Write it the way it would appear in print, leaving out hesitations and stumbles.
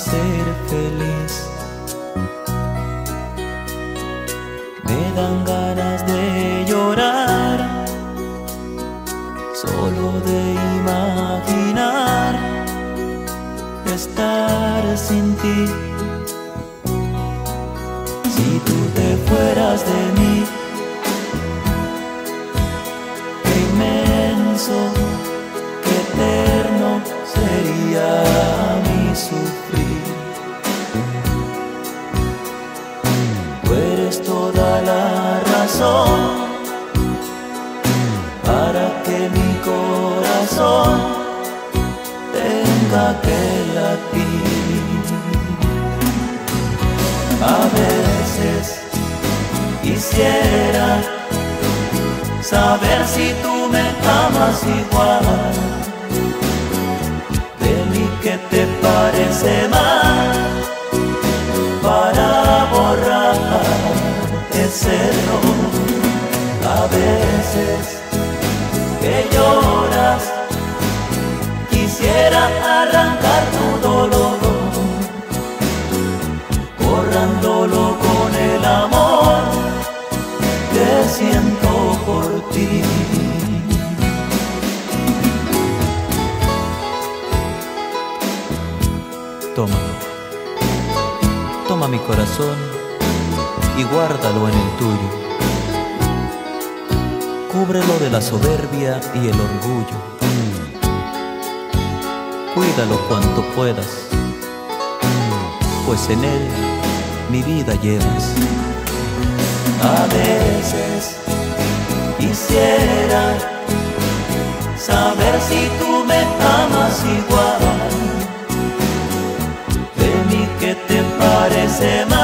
ser feliz. Me dan ganas de llorar, solo de imaginar estar sin ti. Si tú te fueras de mí, qué inmenso, qué eterno sería mi sufrir. Tú eres toda la razón para que mi corazón tenga que latir. A veces quisiera saber si tú me amas igual. De mí, ¿qué te parece mal para borrar ese error? A veces que lloras, quisiera arrancar tu dolor, borrándolo con el amor que siento por ti. Toma, toma mi corazón y guárdalo en el tuyo. Cúbrelo de la soberbia y el orgullo. Cuídalo cuanto puedas, pues en él mi vida llevas. A veces quisiera saber si tú me amas igual. De mí, ¿qué te parece mal